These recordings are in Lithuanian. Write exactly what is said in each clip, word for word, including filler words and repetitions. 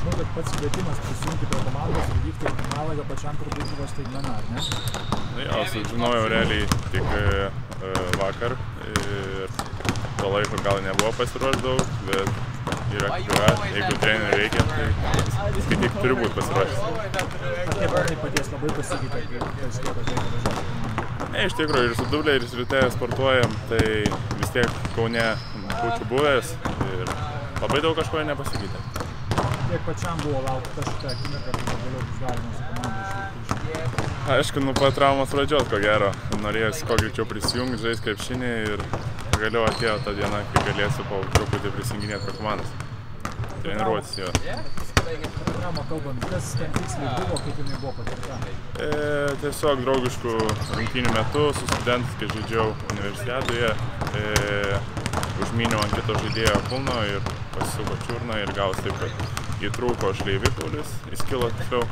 žinau, kad pats kvietimas prisijungti prie komandos ir vykti į Malagą pačiam turbūt buvo staigmena, ar ne? Na jo, sužinojau realiai tik e, vakar ir to laiko gal nebuvo pasiruošę daug, bet yra kaip yra, jeigu trenerių reikia, tai skaityk turi būti pasiruošęs. Ar tie planai paties labai pasikeitė, kai paaiškėjo, kad reikia važiuoti į komandą? Ne, iš tikrųjų ir su dubleriais ryte sportuojam, tai vis tiek Kaune būčiau buvęs ir labai daug kažko nepasikeitė. Kiek pačiam buvo laukta šitą akimirką, kai pagaliau bus galima su komanda išvykti iš? Aišku, nuo pat traumos pradžios, ko gero, norėjusi kuo greičiau prisijungti, žaisti krepšinį ir pagaliau atėjo ta diena, kai galėsiu po truputį prisijunginėti prie komandos. Treniruotis jo. Apie traumą kalbant, kas ten tiksliai buvo, kaip jinai buvo patirta? E, tiesiog draugiškų rungtynių metu su studentais, kai žaidžiau universiadoje, e, užmyniau ant kito žaidėjo kulno ir pasisuko čiurną ir gavosi taip, kad įtrūko šleivikaulis, įskilo tiksliau.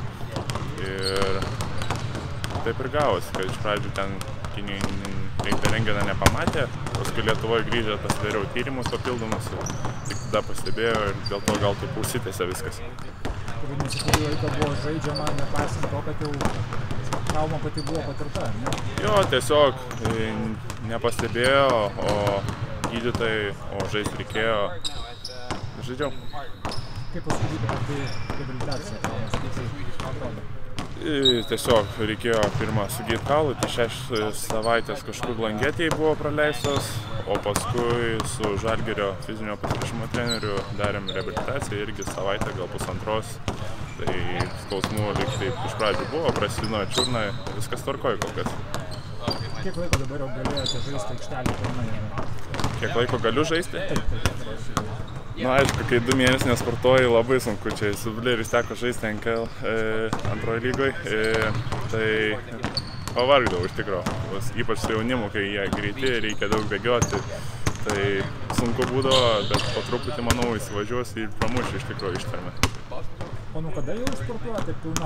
Ir taip ir gavosi, kad iš pradžių ten Kinijoj rentgeną nepamatė, paskui Lietuvoje grįžę pasidariau tyrimus papildomus ir tik tada pastebėjo ir dėl to gal taip užsitęsė viskas. Vadinasi, kurį laiką buvo žaidžiama, nepaisant to, kad jau trauma pati buvo patirta, ne? Jo, tiesiog nepastebėjo, o gydytojai, o žaisti reikėjo, žaidžiau. Kaip pasakyti apie reabilitaciją traumas, kaip tai atrodo? Tiesiog reikėjo pirmą sugyti kaulų, tai šešias savaitės kažkur blanketėje buvo praleistos, o paskui su Žalgirio fizinio pasiruošimo treneriu darėm reabilitaciją irgi savaitę, gal pusantros. Tai skausmų lyg taip iš pradžių buvo, prasidino čiurną, viskas tvarkoja kol kas. Kiek laiko dabar jau galėjote žaisti aikštelį Kaunoje? Kiek laiko galiu žaisti? Taip, taip, taip. Na, aišku, kai du mėnesius nesportuoji, labai sunku čia. Su dubleriais teko žaisti N K L e, antroje lygoje, e, tai pavargdavau iš tikro. Ypač su jaunimu, kai jie greiti, reikia daug bėgioti, tai sunku būdavo, bet po truputį, manau, įsivažiuosi ir pramuši iš tikro ištvermę. O nuo kada jau sportuojate pilna?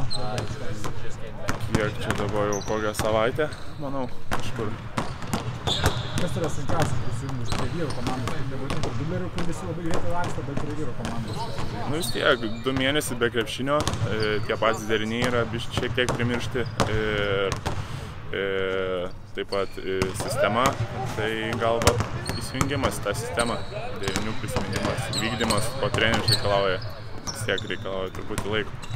Kiek čia dabar jau kokią savaitę, manau, kažkur. Kas yra sunkiausia prisijungus prie vyrų komandos? Nebūtent ir dublerių, kur visi labai greitai laksto, bet prie vyrų komandos. Nu vis tiek, du mėnesiai be krepšinio, e, tie patys deriniai yra šiek tiek primiršti ir e, taip pat e, sistema, tai galbūt įsijungimas į tą sistemą, derinių prisiminimas, vykdymas, ko treneris reikalauja, vis tiek reikalauja truputį laiko.